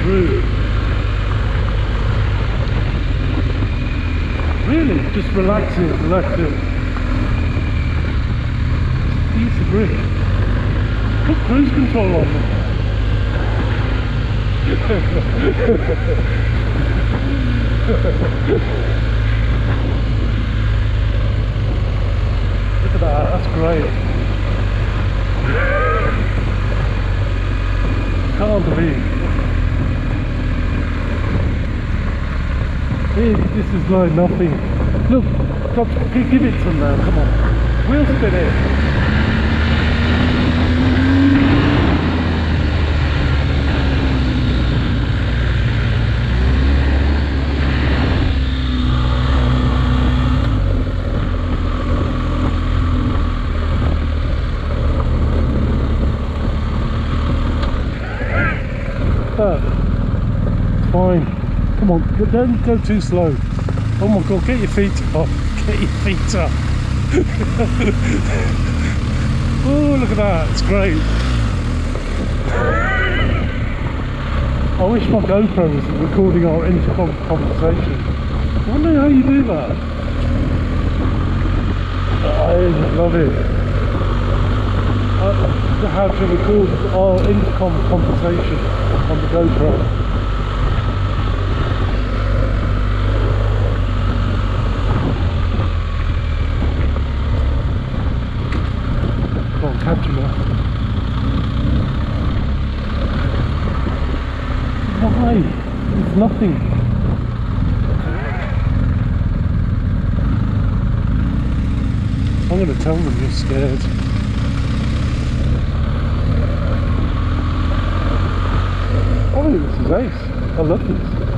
through. Really, just relax it, relax it. Piece of brick. Put cruise control on them. Look at that, that's great. Can't believe. This is like nothing. Look, give it some now, come on. Wheel spin it. It's fine. Come on, don't go too slow. Oh my god, get your feet up. Get your feet up. Oh, look at that, it's great. I wish my GoPro was recording our intercom conversation. I wonder how you do that. I love it. How to record our intercom conversation on the GoPro. Can't catch him now. Why? It's nothing. I'm going to tell them you're scared. Oh, this is ace. I love this.